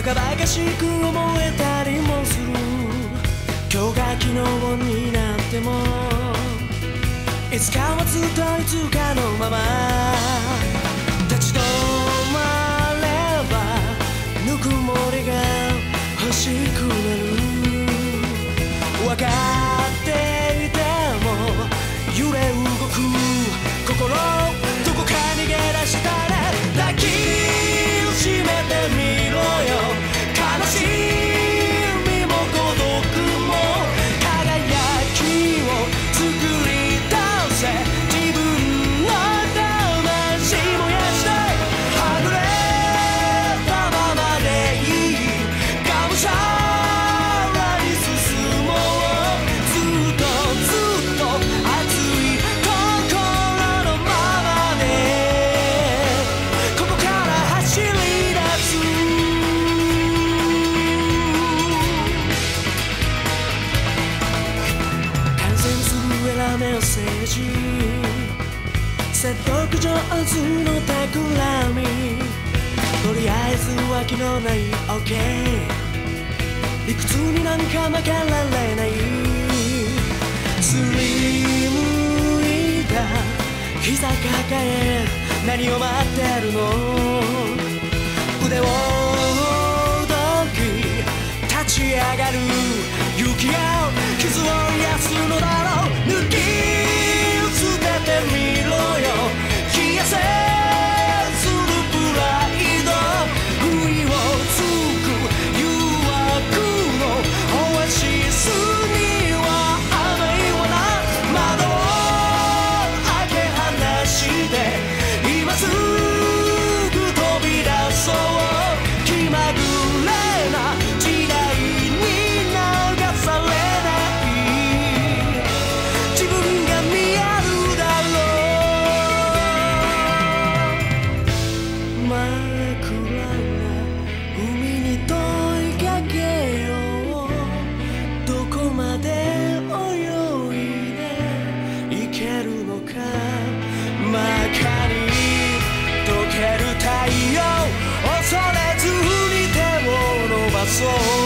かばかしく思えたりもする。今日が昨日になってもいつかはずっといつかのまま立ち止まればぬくもりが欲しくなる。分かっていても揺れ動く心、どこか逃げ出したら抱きしめてみろよ。悲しみも孤独も輝きを作り出せ。自分の魂燃やしてはぐれたままでいい。がむしゃらに進もう。ずっとずっと熱い心のままでここから走り出す。完成するエラメッセージ、説得上手の企み、とりあえず脇のない OK、 理屈になんか負けられない。すりむいた膝抱え何を待ってるの。腕をどき立ち上がる勇気や傷を癒すのだろう。抜き捨ててみろよ。消えせするプライド。不意をつく誘惑のオアシスには甘いわな。窓を開け放して今すぐ飛び出そう。気まぐれな時代に流されない自分が見えるだろう。真っ暗な海に問いかけよう。どこまで泳いで行けるのか。真っ赤に溶ける太陽、恐れずに手を伸ばそう。